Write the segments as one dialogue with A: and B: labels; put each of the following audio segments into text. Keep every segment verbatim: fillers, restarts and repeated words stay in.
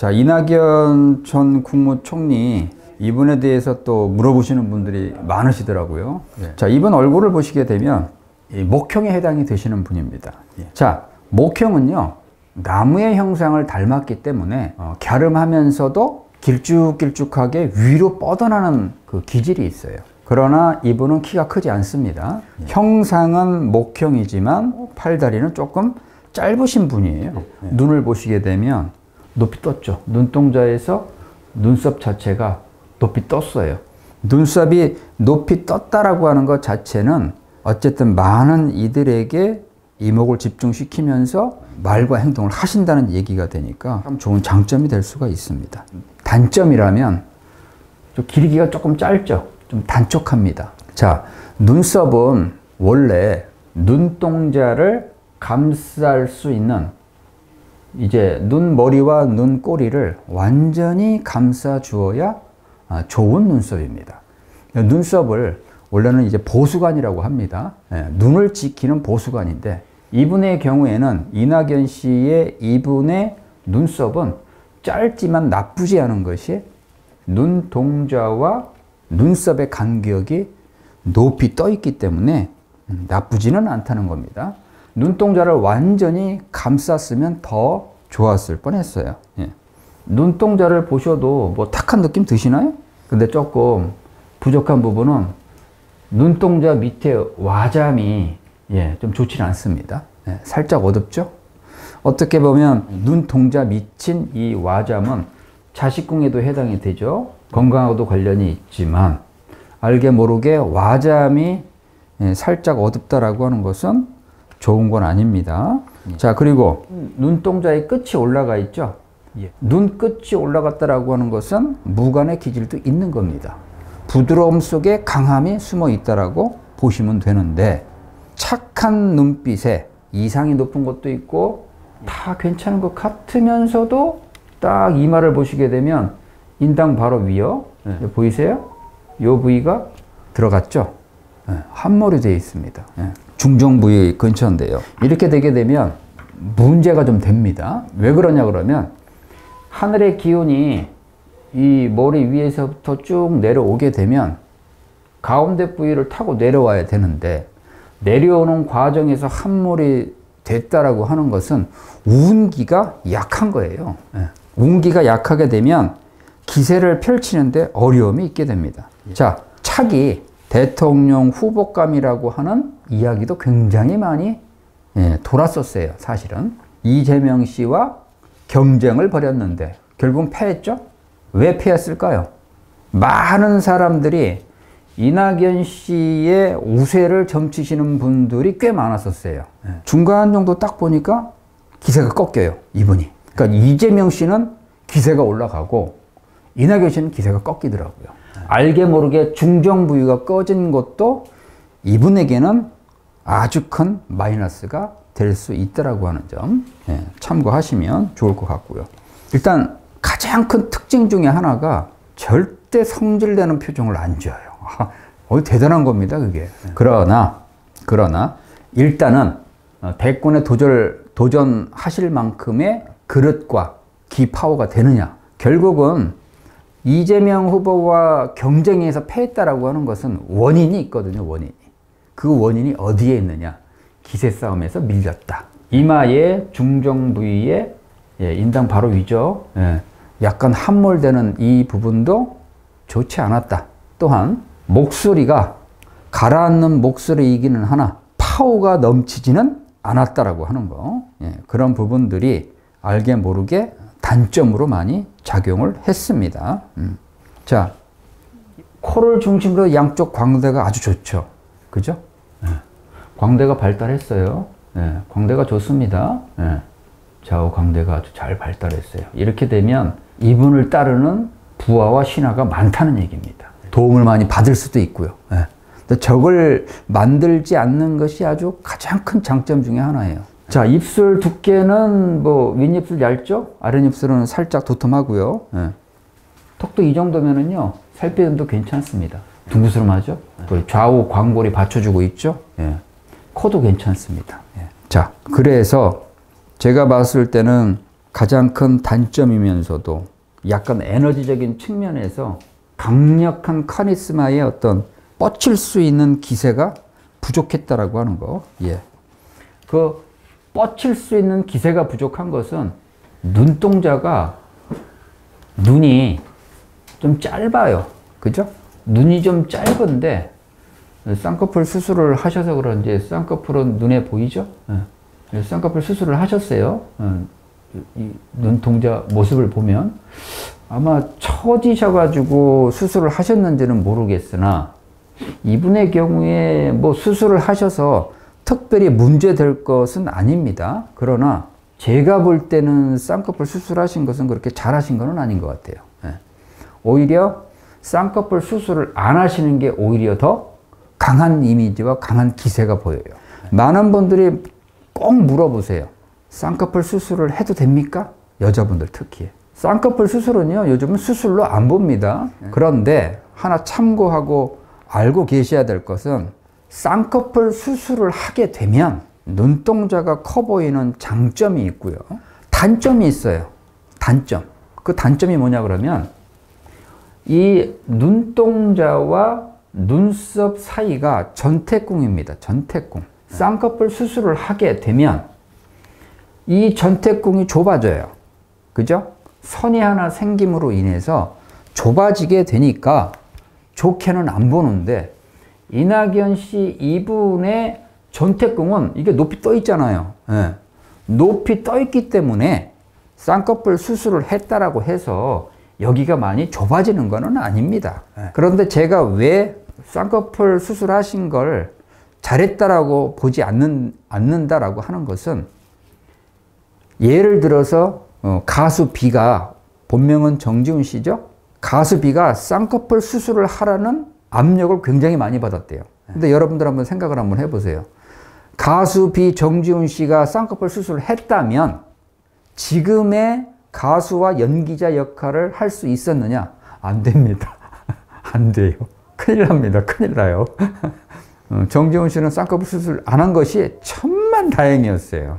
A: 자, 이낙연 전 국무총리 이분에 대해서 또 물어보시는 분들이 많으시더라고요. 네. 자, 이분 얼굴을 보시게 되면 이 목형에 해당이 되시는 분입니다. 예. 자, 목형은요, 나무의 형상을 닮았기 때문에 어, 갸름하면서도 길쭉길쭉하게 위로 뻗어나는 그 기질이 있어요. 그러나 이분은 키가 크지 않습니다. 네. 형상은 목형이지만 팔다리는 조금 짧으신 분이에요. 네. 네. 눈을 보시게 되면 높이 떴죠. 눈동자에서 눈썹 자체가 높이 떴어요. 눈썹이 높이 떴다라고 하는 것 자체는 어쨌든 많은 이들에게 이목을 집중시키면서 말과 행동을 하신다는 얘기가 되니까 참 좋은 장점이 될 수가 있습니다. 단점이라면 좀 길기가 조금 짧죠. 좀 단촉합니다. 자, 눈썹은 원래 눈동자를 감쌀 수 있는 이제 눈머리와 눈꼬리를 완전히 감싸 주어야 좋은 눈썹입니다. 눈썹을 원래는 이제 보수관이라고 합니다. 예, 눈을 지키는 보수관인데 이분의 경우에는 이낙연 씨의 이분의 눈썹은 짧지만 나쁘지 않은 것이 눈동자와 눈썹의 간격이 높이 떠 있기 때문에 나쁘지는 않다는 겁니다. 눈동자를 완전히 감쌌으면 더 좋았을 뻔했어요. 예. 눈동자를 보셔도 뭐 탁한 느낌 드시나요? 근데 조금 부족한 부분은 눈동자 밑에 와잠이 예, 좀 좋지 않습니다. 예, 살짝 어둡죠? 어떻게 보면 눈동자 밑인 이 와잠은 자식궁에도 해당이 되죠. 건강하고도 관련이 있지만 알게 모르게 와잠이 예, 살짝 어둡다라고 하는 것은 좋은 건 아닙니다. 예. 자, 그리고 눈동자의 끝이 올라가 있죠. 예. 눈 끝이 올라갔다라고 하는 것은 무관의 기질도 있는 겁니다. 부드러움 속에 강함이 숨어 있다라고 보시면 되는데 착한 눈빛에 이상이 높은 것도 있고 다 괜찮은 것 같으면서도 딱 이마를 보시게 되면 인당 바로 위요. 네. 보이세요? 요 부위가 들어갔죠? 네. 함몰이 되어 있습니다. 네. 중정 부위 근처인데요. 이렇게 되게 되면 문제가 좀 됩니다. 왜 그러냐 그러면 하늘의 기운이 이 머리 위에서부터 쭉 내려오게 되면 가운데 부위를 타고 내려와야 되는데 내려오는 과정에서 함몰이 됐다라고 하는 것은 운기가 약한 거예요. 네. 운기가 약하게 되면 기세를 펼치는데 어려움이 있게 됩니다. 자, 차기 대통령 후보감이라고 하는 이야기도 굉장히 많이 예, 돌았었어요. 사실은 이재명 씨와 경쟁을 벌였는데 결국은 패했죠. 왜 패했을까요? 많은 사람들이 이낙연 씨의 우세를 점치시는 분들이 꽤 많았었어요. 중간 정도 딱 보니까 기세가 꺾여요, 이분이. 그러니까 이재명 씨는 기세가 올라가고 이낙연 씨는 기세가 꺾이더라고요. 알게 모르게 중정 부위가 꺼진 것도 이분에게는 아주 큰 마이너스가 될 수 있다라고 하는 점 예, 참고하시면 좋을 것 같고요. 일단 가장 큰 특징 중에 하나가 절대 성질내는 표정을 안 지어요. 어, 대단한 겁니다, 그게. 그러나, 그러나, 일단은 대권에 도전, 도전하실 만큼의 그릇과 기 파워가 되느냐. 결국은 이재명 후보와 경쟁에서 패했다라고 하는 것은 원인이 있거든요, 원인이. 그 원인이 어디에 있느냐. 기세 싸움에서 밀렸다. 이마의 중정 부위에 예, 인당 바로 위죠. 예, 약간 함몰되는 이 부분도 좋지 않았다. 또한 목소리가 가라앉는 목소리이기는 하나 파워가 넘치지는 않았다라고 하는 거. 예, 그런 부분들이 알게 모르게 단점으로 많이 작용을 했습니다. 음. 자, 코를 중심으로 양쪽 광대가 아주 좋죠. 그죠? 예. 광대가 발달했어요. 예, 광대가 좋습니다. 예. 좌우 광대가 아주 잘 발달했어요. 이렇게 되면 이분을 따르는 부하와 신하가 많다는 얘기입니다. 도움을 많이 받을 수도 있고요. 예. 근데 저걸 만들지 않는 것이 아주 가장 큰 장점 중에 하나예요. 자, 입술 두께는 뭐 윗입술 얇죠? 아랫입술은 살짝 도톰하고요. 예. 턱도 이 정도면은요, 살빼름도 괜찮습니다. 둥그스름하죠? 또 좌우 광골이 받쳐주고 있죠? 예. 코도 괜찮습니다. 예. 자, 그래서 제가 봤을 때는 가장 큰 단점이면서도 약간 에너지적인 측면에서 강력한 카리스마의 어떤 뻗칠 수 있는 기세가 부족했다라고 하는 거. 예. 그 뻗칠 수 있는 기세가 부족한 것은 눈동자가 눈이 좀 짧아요. 그죠? 눈이 좀 짧은데 쌍꺼풀 수술을 하셔서 그런지 쌍꺼풀은 눈에 보이죠? 예. 쌍꺼풀 수술을 하셨어요. 이 눈동자 모습을 보면 아마 처지셔가지고 수술을 하셨는지는 모르겠으나 이분의 경우에 뭐 수술을 하셔서 특별히 문제될 것은 아닙니다. 그러나 제가 볼 때는 쌍꺼풀 수술하신 것은 그렇게 잘하신 것은 아닌 것 같아요. 예. 오히려 쌍꺼풀 수술을 안 하시는 게 오히려 더 강한 이미지와 강한 기세가 보여요. 많은 분들이 꼭 물어보세요. 쌍꺼풀 수술을 해도 됩니까? 여자분들 특히. 쌍꺼풀 수술은요, 요즘은 수술로 안 봅니다. 그런데 하나 참고하고 알고 계셔야 될 것은 쌍꺼풀 수술을 하게 되면 눈동자가 커 보이는 장점이 있고요. 단점이 있어요. 단점. 그 단점이 뭐냐 그러면 이 눈동자와 눈썹 사이가 전태궁입니다. 전태궁. 쌍꺼풀 수술을 하게 되면 이 전태궁이 좁아져요. 그죠? 선이 하나 생김으로 인해서 좁아지게 되니까 좋게는 안 보는데 이낙연 씨 이분의 전태궁은 이게 높이 떠 있잖아요. 예. 높이 떠 있기 때문에 쌍꺼풀 수술을 했다라고 해서 여기가 많이 좁아지는 것은 아닙니다. 예. 그런데 제가 왜 쌍꺼풀 수술하신 걸 잘했다라고 보지 않는, 않는다라고 하는 것은 예를 들어서 어, 가수 B가 본명은 정지훈 씨죠? 가수 B가 쌍꺼풀 수술을 하라는 압력을 굉장히 많이 받았대요. 근데 여러분들 한번 생각을 한번 해보세요. 가수 B 정지훈 씨가 쌍꺼풀 수술을 했다면 지금의 가수와 연기자 역할을 할 수 있었느냐? 안 됩니다. 안 돼요. 큰일 납니다. 큰일 나요. 정지훈 씨는 쌍꺼풀 수술 안 한 것이 천만 다행이었어요.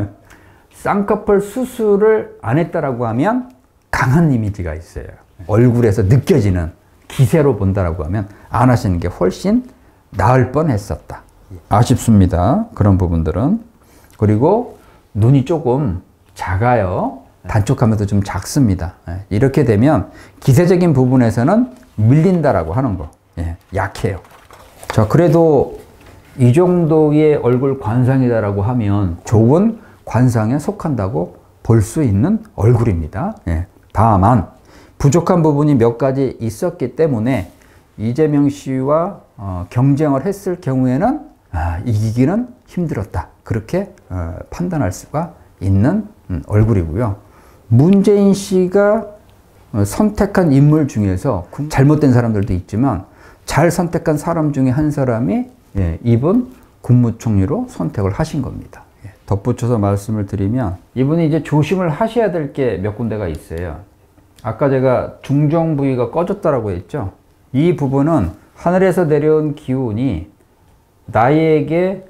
A: 쌍꺼풀 수술을 안 했다라고 하면 강한 이미지가 있어요. 얼굴에서 느껴지는 기세로 본다라고 하면 안 하시는 게 훨씬 나을 뻔했었다. 아쉽습니다. 그런 부분들은. 그리고 눈이 조금 작아요. 단촉하면서 좀 작습니다. 이렇게 되면 기세적인 부분에서는 밀린다라고 하는 거. 예, 약해요. 자, 그래도 이 정도의 얼굴 관상이다라고 하면 좋은 관상에 속한다고 볼 수 있는 얼굴입니다. 예, 다만 부족한 부분이 몇 가지 있었기 때문에 이재명 씨와 어, 경쟁을 했을 경우에는 아, 이기기는 힘들었다. 그렇게 어, 판단할 수가 있는 음, 얼굴이고요. 문재인 씨가 어, 선택한 인물 중에서 잘못된 사람들도 있지만 잘 선택한 사람 중에 한 사람이 예, 이분 국무총리로 선택을 하신 겁니다. 예, 덧붙여서 말씀을 드리면 이분이 이제 조심을 하셔야 될 게 몇 군데가 있어요. 아까 제가 중정 부위가 꺼졌다라고 했죠. 이 부분은 하늘에서 내려온 기운이 나에게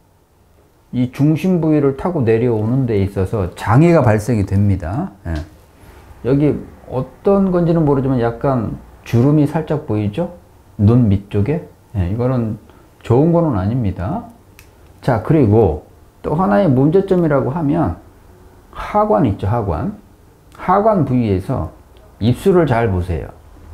A: 이 중심 부위를 타고 내려오는 데 있어서 장애가 발생이 됩니다. 예. 여기 어떤 건지는 모르지만 약간 주름이 살짝 보이죠? 눈 밑쪽에. 예, 이거는 좋은 거는 아닙니다. 자, 그리고 또 하나의 문제점이라고 하면 하관 있죠, 하관. 하관 부위에서 입술을 잘 보세요.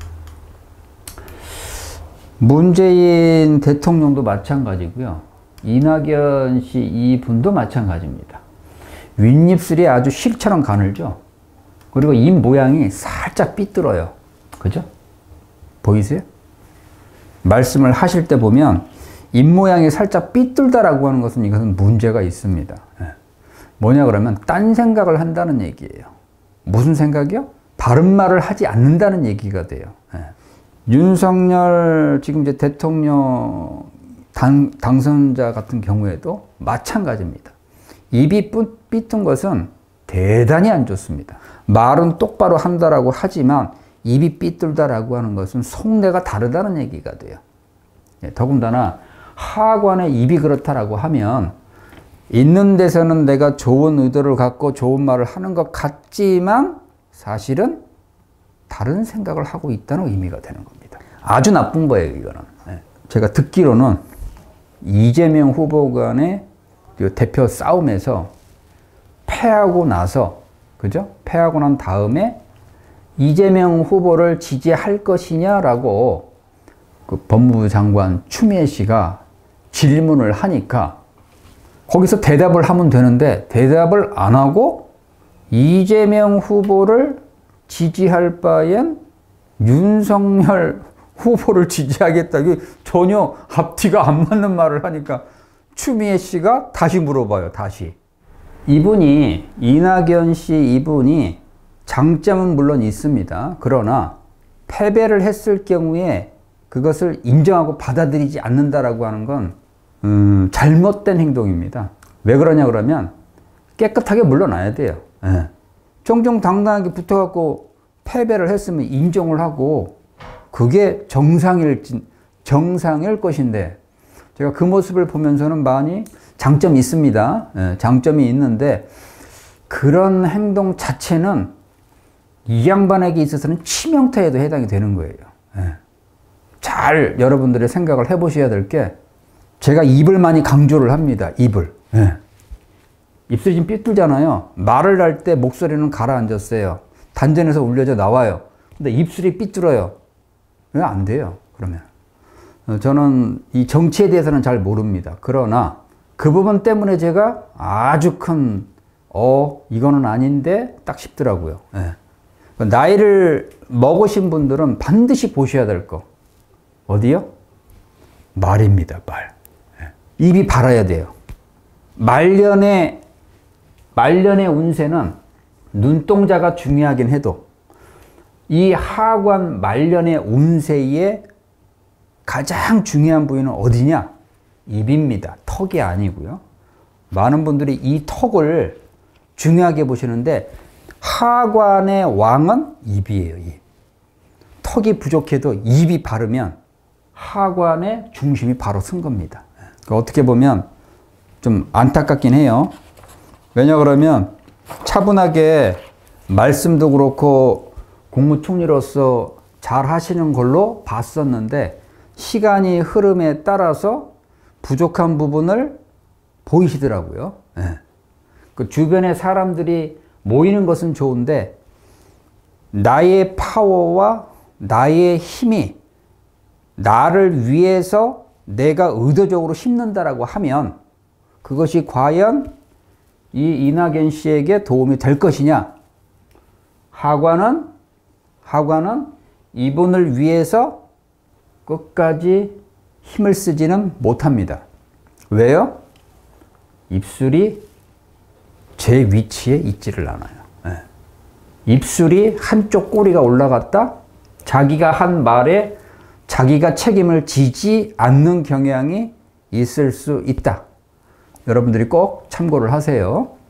A: 문재인 대통령도 마찬가지고요. 이낙연 씨 이분도 마찬가지입니다. 윗입술이 아주 실처럼 가늘죠. 그리고 입 모양이 살짝 삐뚤어요. 그죠? 보이세요? 말씀을 하실 때 보면 입 모양이 살짝 삐뚤다라고 하는 것은 이것은 문제가 있습니다. 뭐냐 그러면 딴 생각을 한다는 얘기예요. 무슨 생각이요? 바른 말을 하지 않는다는 얘기가 돼요. 윤석열 지금 이제 대통령 당, 당선자 같은 경우에도 마찬가지입니다. 입이 삐뚤 것은 대단히 안 좋습니다. 말은 똑바로 한다라고 하지만 입이 삐뚤다라고 하는 것은 속내가 다르다는 얘기가 돼요. 예, 더군다나 하관의 입이 그렇다라고 하면 있는 데서는 내가 좋은 의도를 갖고 좋은 말을 하는 것 같지만 사실은 다른 생각을 하고 있다는 의미가 되는 겁니다. 아주 나쁜 거예요, 이거는. 제가 듣기로는 이재명 후보 간의 대표 싸움에서 패하고 나서, 그죠? 패하고 난 다음에 이재명 후보를 지지할 것이냐라고 그 법무부 장관 추미애 씨가 질문을 하니까 거기서 대답을 하면 되는데 대답을 안 하고 이재명 후보를 지지할 바엔 윤석열 후보를 지지하겠다. 이게 전혀 앞뒤가 안 맞는 말을 하니까 추미애 씨가 다시 물어봐요. 다시. 이분이 이낙연 씨 이분이 장점은 물론 있습니다. 그러나 패배를 했을 경우에 그것을 인정하고 받아들이지 않는다라고 하는 건 음, 잘못된 행동입니다. 왜 그러냐 그러면 깨끗하게 물러나야 돼요. 예. 정정당당하게 붙어갖고 패배를 했으면 인정을 하고 그게 정상일, 정상일 것인데 제가 그 모습을 보면서는 많이 장점이 있습니다. 예, 장점이 있는데 그런 행동 자체는 이 양반에게 있어서는 치명타에도 해당이 되는 거예요. 예. 잘 여러분들의 생각을 해보셔야 될 게 제가 입을 많이 강조를 합니다. 입을. 예. 입술이 좀 삐뚤잖아요. 말을 할 때 목소리는 가라앉았어요. 단전에서 울려져 나와요. 근데 입술이 삐뚤어요. 왜 안 돼요? 그러면. 저는 이 정치에 대해서는 잘 모릅니다. 그러나 그 부분 때문에 제가 아주 큰, 어, 이거는 아닌데 딱 싶더라고요. 예. 나이를 먹으신 분들은 반드시 보셔야 될 거. 어디요? 말입니다. 말. 예. 입이 발아야 돼요. 말년의, 말년의 운세는 눈동자가 중요하긴 해도 이 하관 말년의 운세의 가장 중요한 부위는 어디냐? 입입니다. 턱이 아니고요. 많은 분들이 이 턱을 중요하게 보시는데 하관의 왕은 입이에요. 입. 턱이 부족해도 입이 바르면 하관의 중심이 바로 쓴 겁니다. 그러니까 어떻게 보면 좀 안타깝긴 해요. 왜냐 그러면 차분하게 말씀도 그렇고 국무총리로서 잘 하시는 걸로 봤었는데 시간이 흐름에 따라서 부족한 부분을 보이시더라고요. 네. 그 주변에 사람들이 모이는 것은 좋은데 나의 파워와 나의 힘이 나를 위해서 내가 의도적으로 심는다라고 하면 그것이 과연 이 이낙연 씨에게 도움이 될 것이냐? 하관은 하관은 이분을 위해서 끝까지 힘을 쓰지는 못합니다. 왜요? 입술이 제 위치에 있지를 않아요. 네. 입술이 한쪽 꼬리가 올라갔다? 자기가 한 말에 자기가 책임을 지지 않는 경향이 있을 수 있다. 여러분들이 꼭 참고를 하세요.